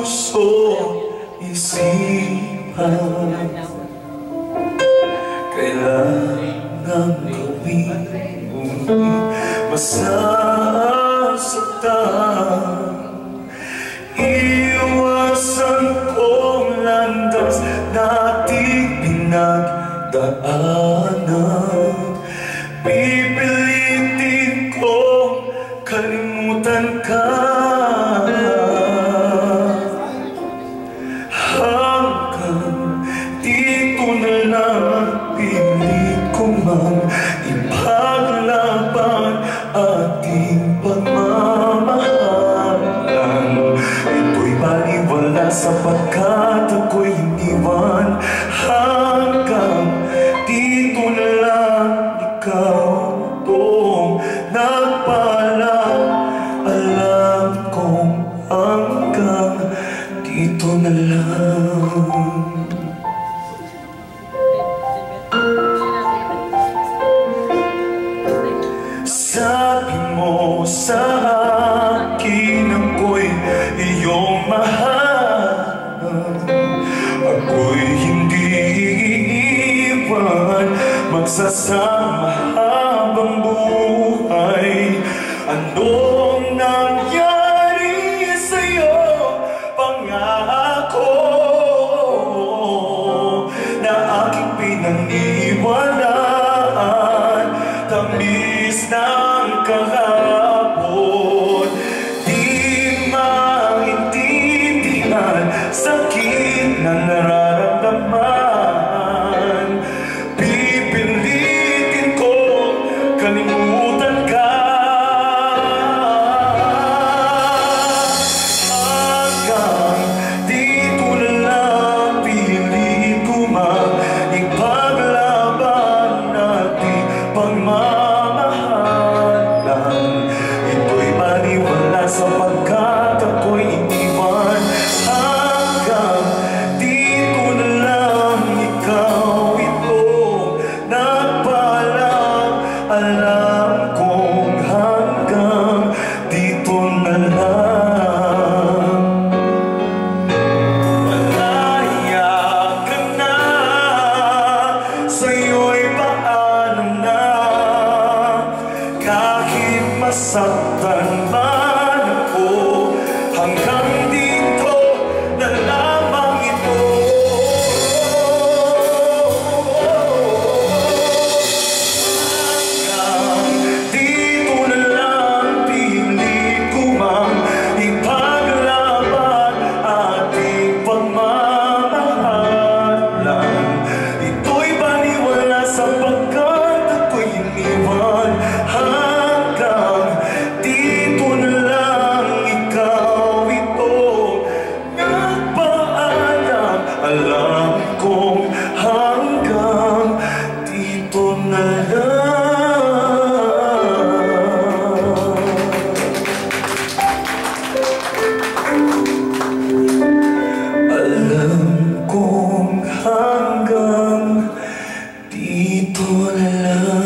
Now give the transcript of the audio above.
puso, isipan. Kailangan gawin masasaktan. Iwasan kong landas nating pinagdaanan. Pipilitin kong kalimutan ka. Hanggang dito na lang pilit ko man ipaglaban ating pagmamahalan. Ito'y baliwala sapagkat ako'y iniwan. Hanggang dito na lang ikaw tong nagpaalam. Alam kong hanggang dito na lang. Sabi mo sa akin ako'y iyong mahal. Ako'y hindi iiwan, magsasama habang buhay. Anong nangyari sa'yo? Pangako na aking pinaniwalaan. Tamis ng kahapon, di maintindihan, sakit na nararamdaman. Pipilitin ko kalimutan ka. Hanggang dito na lang pilit ko man ipaglaban natin pagmamahalan. Ito'y baliwala sapagkat ako'y iniwan. Hanggang dito na lang ikaw ito nagpaalam. Alam kong hanggang dito na lang. Malaya ka na, sa'yo'y paalam na. Kahit masaktan man ako, hanggang dito na lamang ito. Hanggang dito na lang pilit ko mang ipaglaban ating pagmamahalan. Ito'y baliwala sapagkat ako'y iniwan. Hanggang dito na lang ikaw ito nagpaalam. Alam kong hanggang dito na lang. Alam kong hanggang dito na lang.